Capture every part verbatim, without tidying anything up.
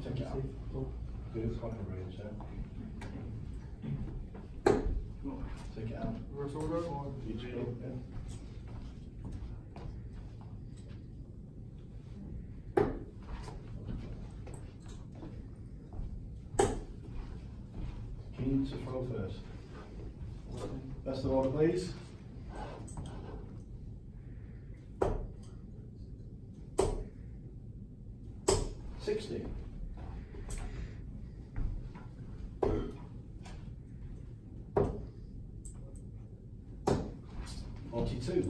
Take it out. Good, it's like a range there. Take it out. Reverse order or Each go, yeah. Keen to throw first. Best of order, please. Sixty. Forty-two.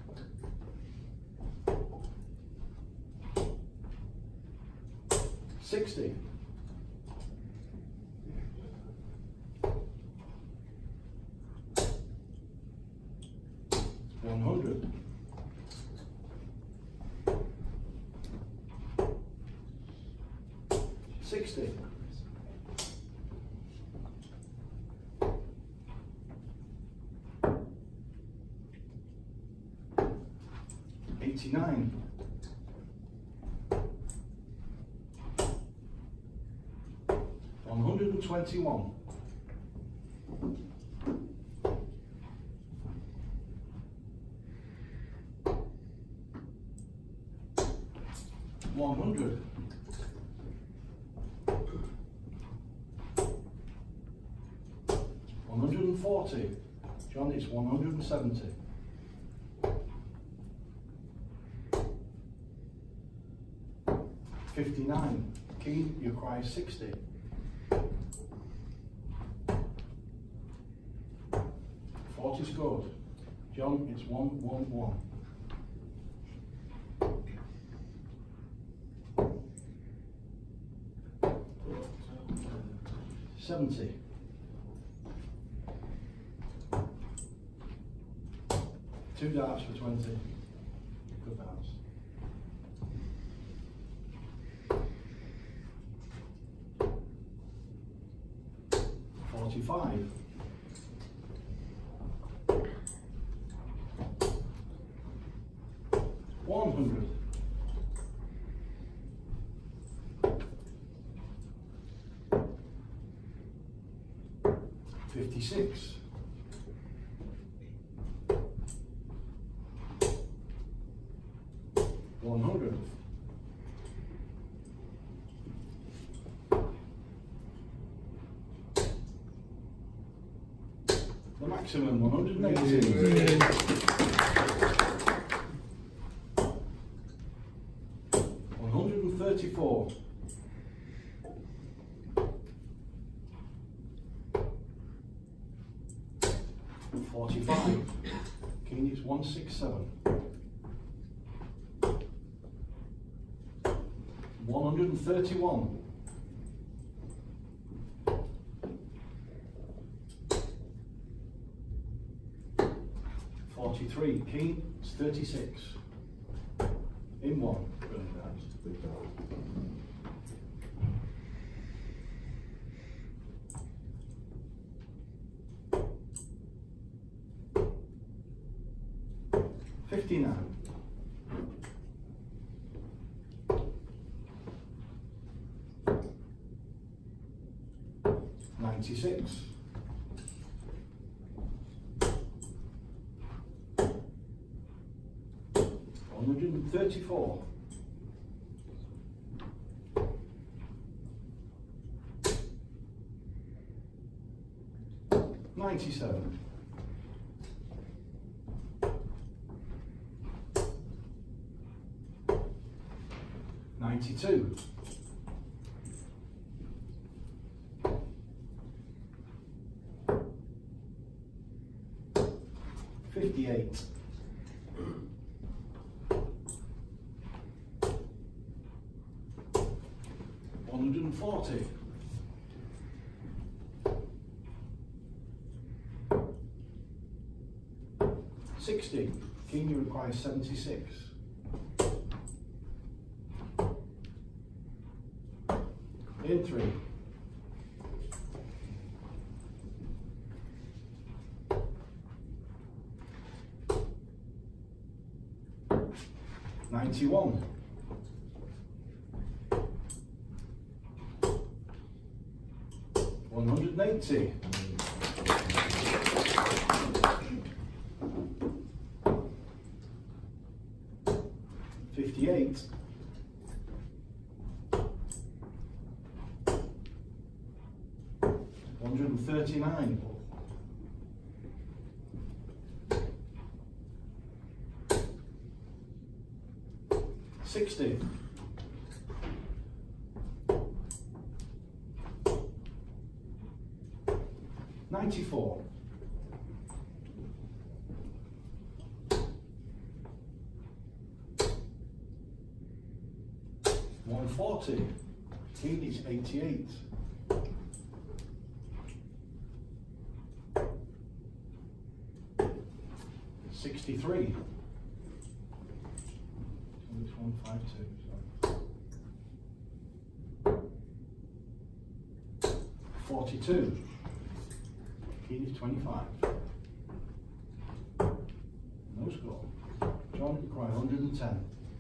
Sixty. One hundred. Sixty. Eighty-nine. One hundred and twenty-one. One hundred. One hundred and forty. John, it's one hundred and seventy. Fifty-nine. Keen, you cry sixty. Forty scored. John, it's one, one, one. Seventy. Two darts for twenty. Good darts. Forty-five. One hundred. Fifty-six. One hundred. The maximum, one hundred and eighty. One hundred and thirty-four. Forty-five. King is one six seven. One hundred and thirty-one. Forty-three. King is thirty-six. In one. Brilliant. Big dart. Fifty-nine. Ninety-six. One hundred and thirty-four. Ninety-seven. Ninety-two. Fifty-eight. One hundred and forty. Sixty. King, you require seventy-six. In three. Ninety-one. one hundred eighty. fifty-eight. one hundred thirty-nine. sixty. ninety-four. one forty. Keen is eighty-eight. sixty-three. Which one five two? forty-two. Keen is twenty-five. No score. John, cry one hundred ten.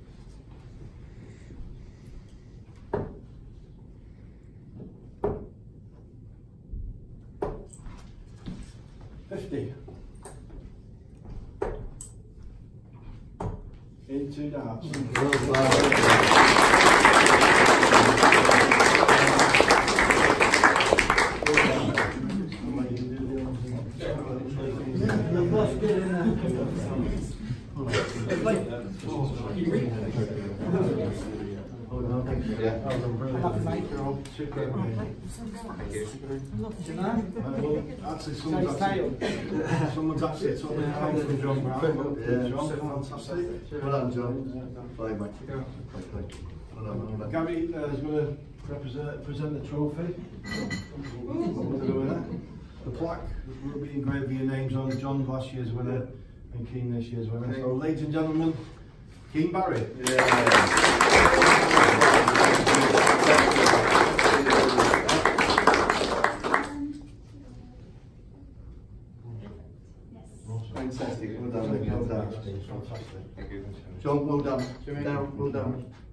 fifty. Into darts. Actually, someone's actually, someone's actually told me how to John Brown. Yeah, John, fantastic. Well done, John. Fine, mate. Well done, well done. Gary uh, is going to represent, present the trophy. The plaque will be engraved with your names on. John last year's winner and Keen this year's winner. So, ladies and gentlemen, Keen Barry. Yeah. Fantastic, well done, well done. Fantastic. Thank you. John, well done. Darren, well done.